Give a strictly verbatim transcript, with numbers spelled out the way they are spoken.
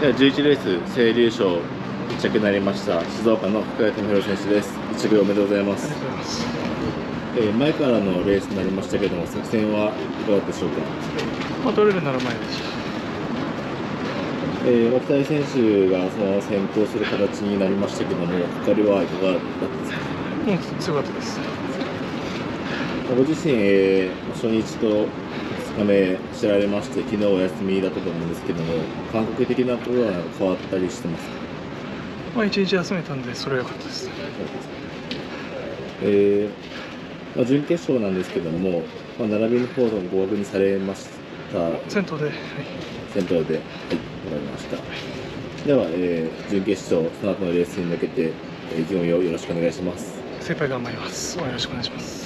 ではじゅういちレース清流賞いっ着になりました静岡の深谷智弘選手です。いちぐおめでとうございます。 ありがとうございます。 えー、前からのレースになりましたけども、作戦はいかがでしょうか。 まあ、取れるなら前でしえー、脇谷選手がその先行する形になりましたけども、かかりはいかがだったですか。 もう強かったです。 ご自身、えー、初日とふつかめ知られまして、昨日お休みだったと思うんですけども、感覚的なところは変わったりしてますか。 まあ、一日休めたんで、それは良かったです。 えーまあ、準決勝なんですけども、まあ、並びの方の合格にされました。 先頭で、はい、 先頭で、はい、わかりました。では、えー、準決勝、その後のレースに向けて、えー、意気込みをよろしくお願いします。 精一杯頑張ります。よろしくお願いします。